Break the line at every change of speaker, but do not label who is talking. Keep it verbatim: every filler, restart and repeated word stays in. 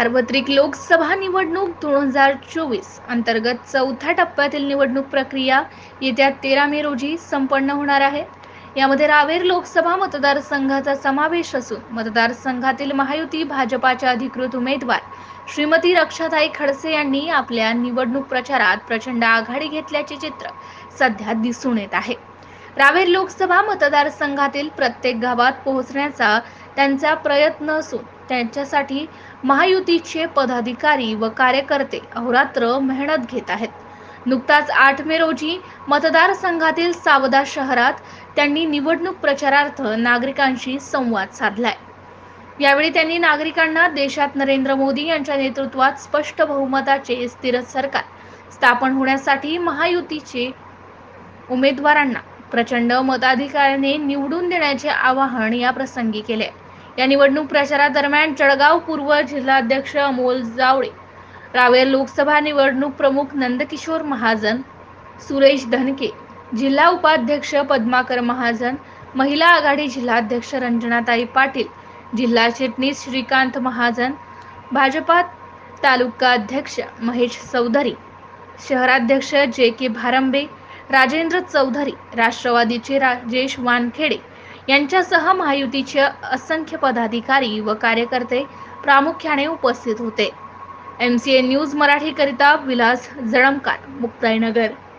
सार्वत्रिक लोकसभा निवडणूक दोन हजार चोवीस अंतर्गत चौथ्या टप्प्यातील निवडणूक प्रक्रिया येत्या तेरा मे रोजी संपन्न होणार आहे। यामध्ये रावेर लोकसभा मतदारसंघाचा समावेश असून मतदारसंघातील महायुती भाजपाच्या अधिकृत उमेदवार श्रीमती रक्षाताई खडसे यांनी आपल्या निवडणूक प्रचारात प्रचंड आघाडी घेतल्याचे चित्र सध्या दिसून येत आहे। रावेर लोकसभा मतदारसंघातील प्रत्येक गावात पोहोचण्याचा त्यांचा प्रयत्न असून त्यांच्यासाठी महायुतीचे पदाधिकारी व कार्यकर्ते अहोरात्र मेहनत घेत आहेत। नुकताच आठ मे रोजी मतदारसंघातील सावदा शहरात त्यांनी निवडणूक प्रचारार्थ नागरिकांशी संवाद साधलाय। यावेळी त्यांनी नागरिकांना देशात नरेंद्र मोदी यांच्या नेतृत्वात स्पष्ट बहुमताचे स्थिर सरकार स्थापन होण्यासाठी महायुतीचे उमेदवारांना प्रचंड मताधिक्याने निवडून देण्याचे आवाहन या प्रसंगी केले। या निवडणूक प्रचारादरम्यान जळगाव पूर्व जिल्हाध्यक्ष अमोल जावळे, रावेर लोकसभा निवडणूक प्रमुख नंदकिशोर महाजन, सुरेश धनके, जिल्हा उपाध्यक्ष पद्माकर महाजन, महिला आघाडी जिल्हाध्यक्ष रंजनाताई पाटील, जिल्हा चिटणीस श्रीकांत महाजन, भाजपा तालुका अध्यक्ष महेश चौधरी, शहराध्यक्ष जे के भारंबे, राजेंद्र चौधरी, राष्ट्रवादीचे राजेश वानखेडे यांच्यासह महायुतीचे असंख्य पदाधिकारी व कार्यकर्ते प्रामुख्याने उपस्थित होते। M C N news Marathi करिता विलास जळमकार, मुक्ताईनगर।